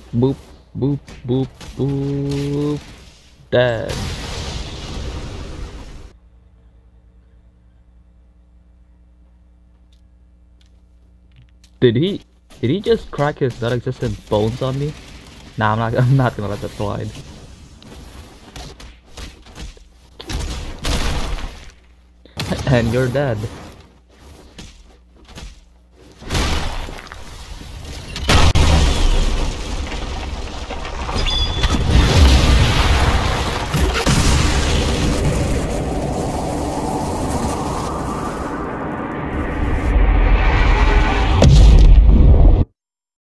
Boop, boop, boop, boop. Dead. Did he? Did he just crack his non-existent bones on me? Nah, I'm not. I'm not gonna let that slide. And you're dead.